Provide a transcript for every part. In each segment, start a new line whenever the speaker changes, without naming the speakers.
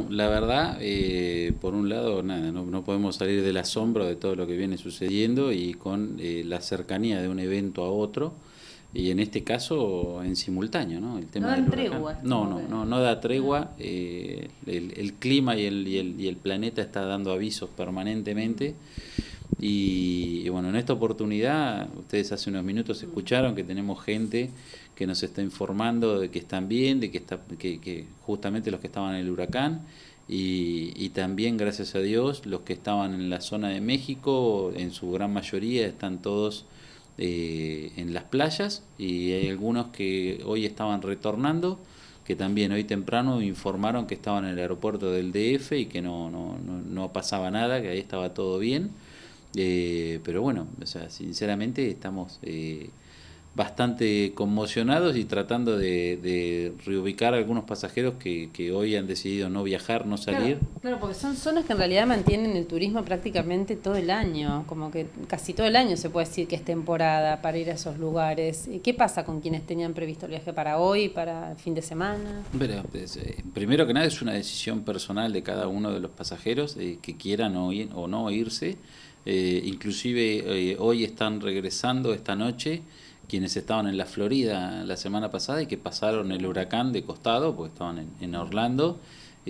la verdad, por un lado, nada, no podemos salir del asombro de todo lo que viene sucediendo y con la cercanía de un evento a otro, y en este caso en simultáneo, ¿no? El
No
tema del
dan
huracán.
tregua, es como que...
No da tregua, el clima y el planeta está dando avisos permanentemente. Y bueno, en esta oportunidad, ustedes hace unos minutos escucharon que tenemos gente que nos está informando de que están bien, de que justamente los que estaban en el huracán, y también, gracias a Dios, los que estaban en la zona de México, en su gran mayoría, están todos en las playas, y hay algunos que hoy estaban retornando, que también hoy temprano informaron que estaban en el aeropuerto del DF y que no pasaba nada, que ahí estaba todo bien. Pero bueno, o sea, sinceramente estamos bastante conmocionados y tratando de reubicar a algunos pasajeros que hoy han decidido no viajar, no
Claro,
salir.
claro, porque son zonas que en realidad mantienen el turismo prácticamente todo el año, como que casi todo el año se puede decir que es temporada para ir a esos lugares. ¿Y qué pasa con quienes tenían previsto el viaje para hoy, para el fin de semana?
Pero, pues, primero que nada es una decisión personal de cada uno de los pasajeros que quieran o no irse. Inclusive hoy están regresando esta noche quienes estaban en la Florida la semana pasada y que pasaron el huracán de costado, porque estaban en Orlando.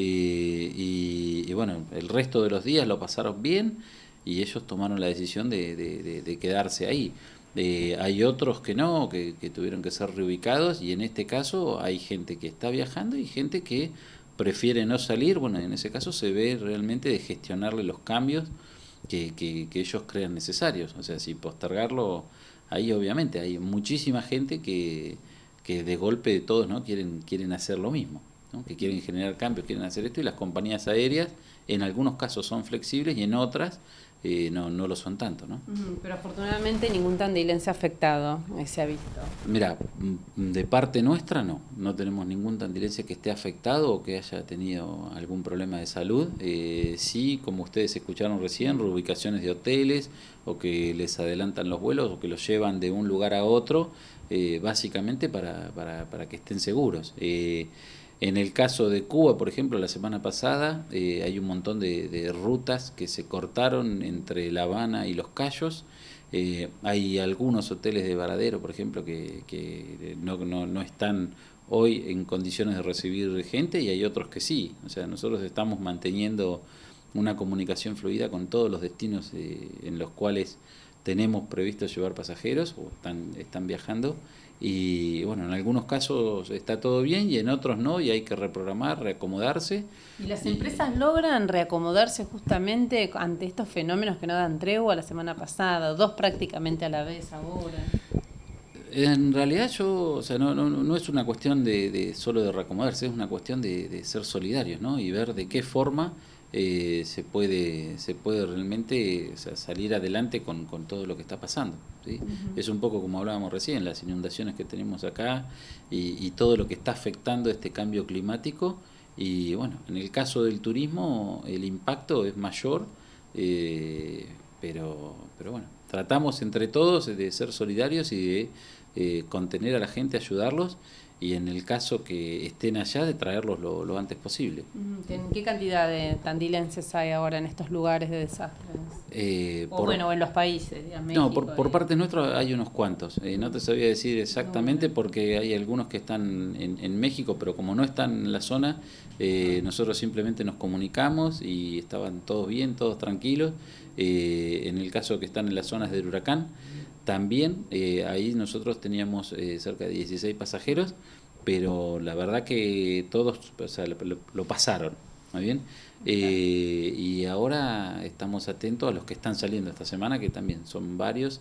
Y bueno, el resto de los días lo pasaron bien y ellos tomaron la decisión de quedarse ahí. Hay otros que no, que tuvieron que ser reubicados, y en este caso hay gente que está viajando y gente que prefiere no salir. Bueno, en ese caso se ve realmente de gestionarle los cambios que ellos crean necesarios. O sea, si postergarlo, ahí obviamente hay muchísima gente que de golpe de todos, ¿no? quieren hacer lo mismo, ¿no? Que quieren generar cambios, quieren hacer esto, y las compañías aéreas en algunos casos son flexibles y en otras no lo son tanto, ¿no?
Pero afortunadamente ningún tandilense afectado, se ha visto.
Mira, de parte nuestra no tenemos ningún tandilense que esté afectado o que haya tenido algún problema de salud. Sí, como ustedes escucharon recién, reubicaciones de hoteles, o que les adelantan los vuelos o que los llevan de un lugar a otro, básicamente para que estén seguros. En el caso de Cuba, por ejemplo, la semana pasada hay un montón de rutas que se cortaron entre La Habana y Los Cayos. Hay algunos hoteles de Varadero, por ejemplo, que no están hoy en condiciones de recibir gente, y hay otros que sí. O sea, nosotros estamos manteniendo una comunicación fluida con todos los destinos en los cuales tenemos previsto llevar pasajeros o están viajando. Y bueno, en algunos casos está todo bien y en otros no, y hay que reprogramar, reacomodarse.
¿Y las
Y
empresas logran reacomodarse justamente ante estos fenómenos que no dan tregua la semana pasada, dos prácticamente a la vez ahora?
En realidad o sea, no es una cuestión de solo de reacomodarse, es una cuestión de ser solidarios, ¿no? Y ver de qué forma se puede realmente, o sea, salir adelante con todo lo que está pasando, ¿sí? Es un poco como hablábamos recién, las inundaciones que tenemos acá y todo lo que está afectando este cambio climático. Y bueno, en el caso del turismo el impacto es mayor, eh, pero bueno, tratamos entre todos de ser solidarios y de contener a la gente, ayudarlos, y en el caso que estén allá, de traerlos lo antes posible.
¿Qué cantidad de tandilenses hay ahora en estos lugares de desastres? O
Por,
bueno, en los países, digamos,
no,
México.
por parte nuestra hay unos cuantos. No te sabía decir
No,
exactamente porque hay algunos que están en México, pero como no están en la zona, nosotros simplemente nos comunicamos y estaban todos bien, todos tranquilos. En el caso que están en las zonas del huracán, también ahí nosotros teníamos cerca de 16 pasajeros, pero la verdad que todos, o sea, lo pasaron. ¿Muy bien?
claro.
Y ahora estamos atentos a los que están saliendo esta semana, que también son varios,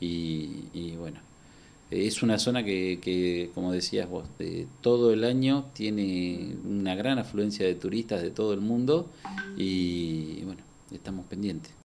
y bueno, es una zona que, como decías vos, todo el año tiene una gran afluencia de turistas de todo el mundo, y bueno, estamos pendientes.